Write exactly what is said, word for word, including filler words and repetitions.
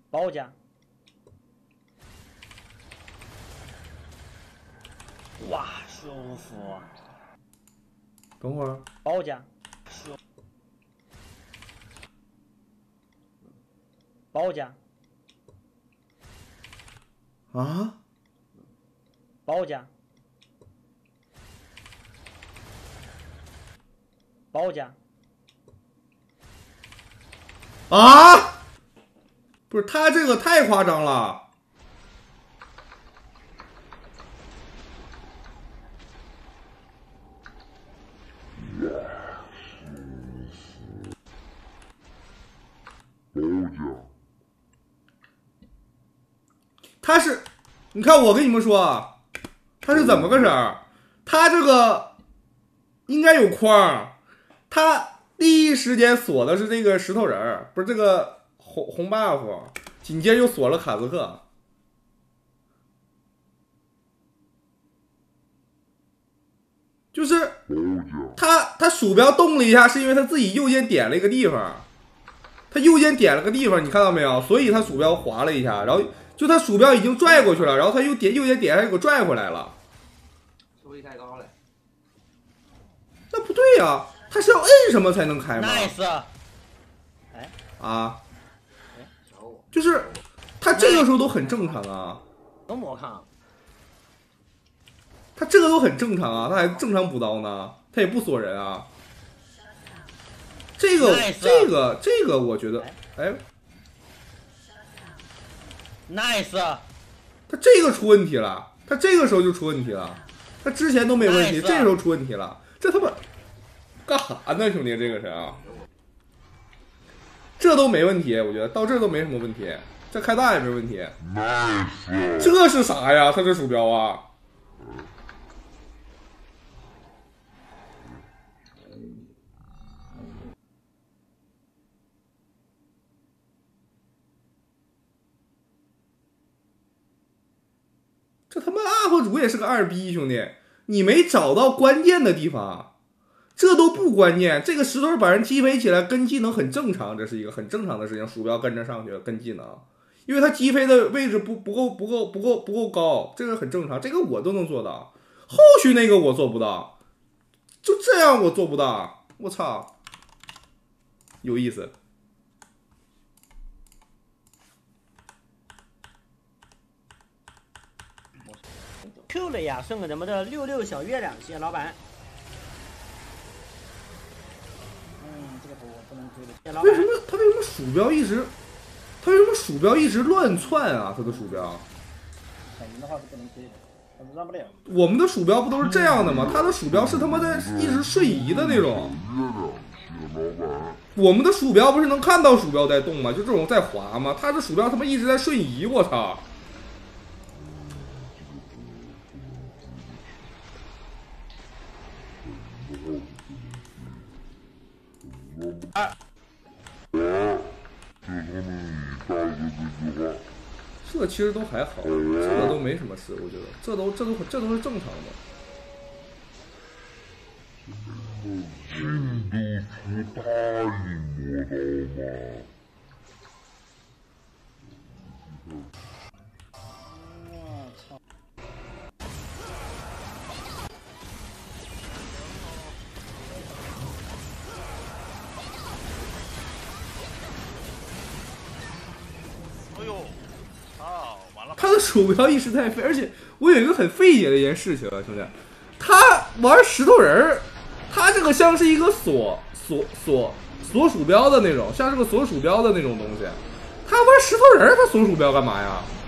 包夹。哇，舒服！ 等会儿， 包夹，舒。包夹。 啊？ 包夹。包夹。 啊！不是，他这个太夸张了。他是，你看我跟你们说啊，他是怎么个事儿？他这个应该有框，他第一时间锁的是这个石头人儿，不是这个红红 buff， 紧接着又锁了卡兹克。就是他他鼠标动了一下，是因为他自己右键点了一个地方，他右键点了个地方，你看到没有？所以他鼠标滑了一下，然后就他鼠标已经拽过去了，然后他又点右键点下又给拽回来了。 收益太高了。 那不对呀、啊，他是要摁什么才能开吗 ？Nice。哎。 啊。 哎， 就是他这个时候都很正常啊。 都魔抗。 他这个都很正常啊，他还正常补刀呢，他也不锁人啊。这个 nice 这个这个，我觉得，哎 ，nice， 他这个出问题了，他这个时候就出问题了，他之前都没问题， nice 这时候出问题了，这他妈干啥呢，兄弟？这个是啊，这都没问题，我觉得到这都没什么问题，这开大也没问题。nice， 这是啥呀？他这鼠标啊？这他妈 U P 主也是个二逼，兄弟，你没找到关键的地方，这都不关键。这个石头把人击飞起来跟技能很正常，这是一个很正常的事情。鼠标跟着上去跟技能，因为他击飞的位置不不够不够不够不够高，这个很正常，这个我都能做到。后续那个我做不到，就这样我做不到，我操，有意思。 Q 了呀，送给咱们的六六小月亮，谢谢老板。嗯，这个图我不能追的，谢谢老板。 为什么他为什么鼠标一直，他为什么鼠标一直乱窜啊？他的鼠标。 本人的话是不能追的，他是让不了。 我们的鼠标不都是这样的吗？他的鼠标是他妈的一直瞬移的那种。我们的鼠标不是能看到鼠标在动吗？就这种在滑吗？他的鼠标他妈一直在瞬移，我操！ 二。 这其实都还好，这个都没什么事，我觉得这都这都这都是正常的。 进度出大一模刀吗？ 我操！ 哎呦！啊，完了！ 他的鼠标一直在飞，而且我有一个很费解的一件事情啊，兄弟，他玩石头人儿，他这个像是一个锁锁锁锁鼠标的那种，像是个锁鼠标的那种东西。他玩石头人儿，他锁鼠标干嘛呀？